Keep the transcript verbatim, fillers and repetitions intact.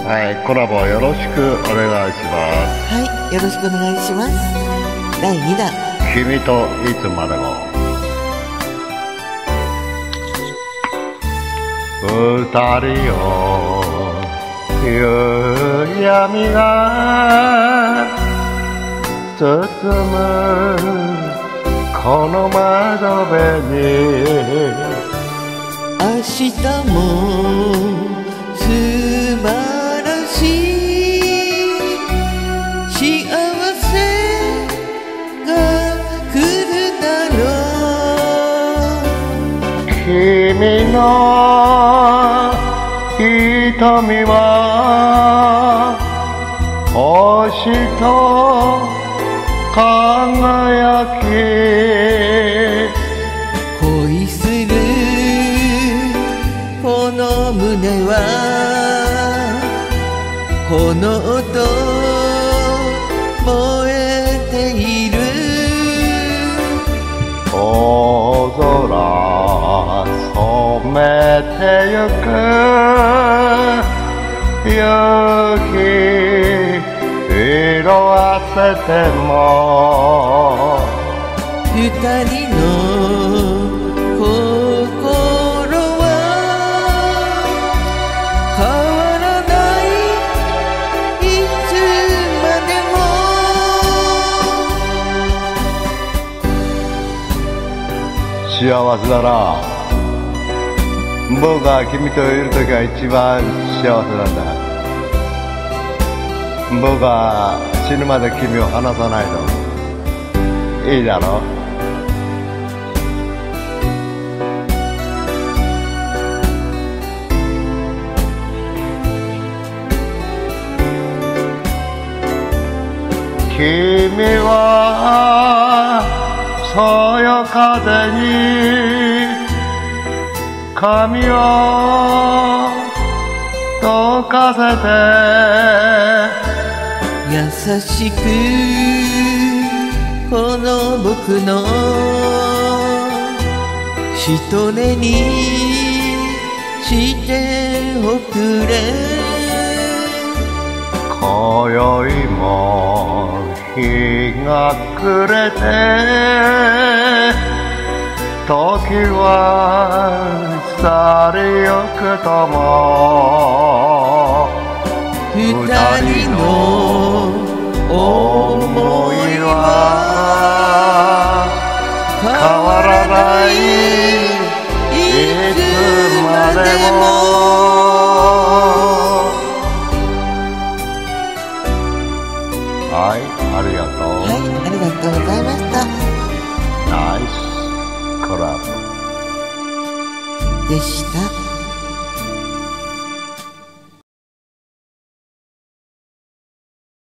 はい、コラボよろしくお願いします。 はい、よろしくお願いします。だいにだん、 君といつまでも。二人を夕闇が包むこの窓辺に、 明日も素晴らしい幸せが来るだろう。 君の瞳は星と輝き、 恋するこの胸は炎と燃えている。 大空染めてゆく夕日色あせても、 二人の心は変わらない、いつまでも。 幸せだな。僕が君といる時が一番幸せなんだ。僕は死ぬまで君を離さないの。いいだろ。君はそよ風に髪を溶かせて、 優しくこの僕の一人にしておくれ。 今宵も日が暮れて、時は去りゆくとも、 二人の想いは変わらない、いつまでも。 はい、ありがとう。 はい、ありがとうございました。 ナイスコラボでした。